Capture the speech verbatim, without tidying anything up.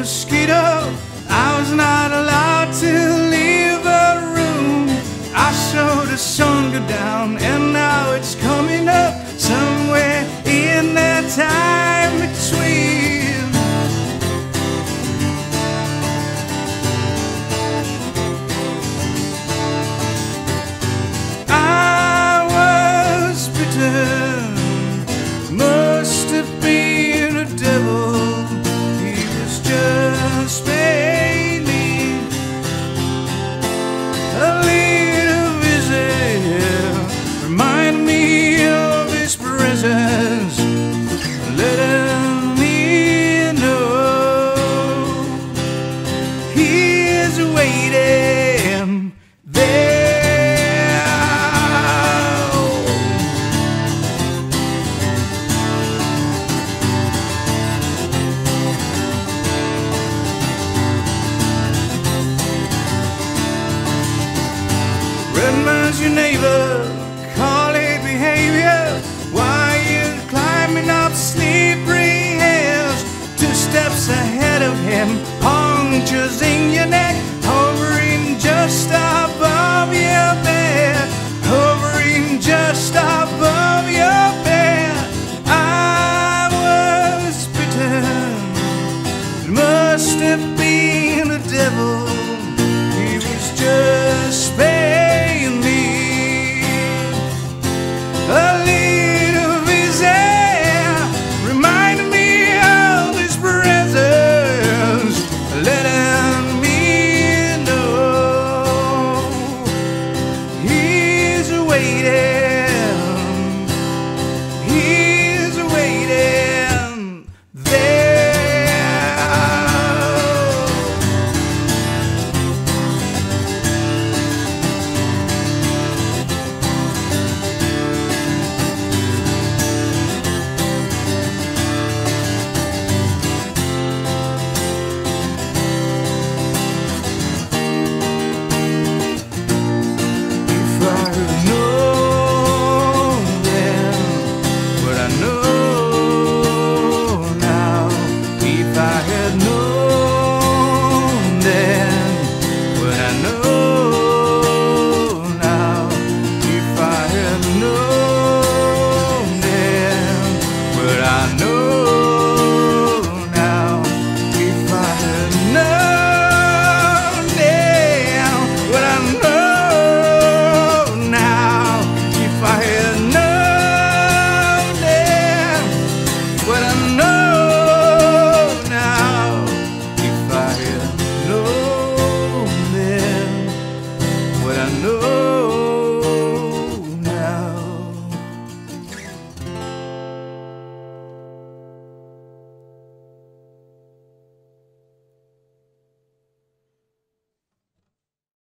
Mosquito, I was not allowed to leave a room. I saw the sun go down and now it's coming up somewhere in that time between. I was bitten, must have been a devil. He was just maybe a little visit, remind me of his presence, letting me know he is waiting there. Redman's your neighbor, call it behavior. Why you climbing up slippery hills? Two steps ahead of him, punctures in your neck, hovering just above your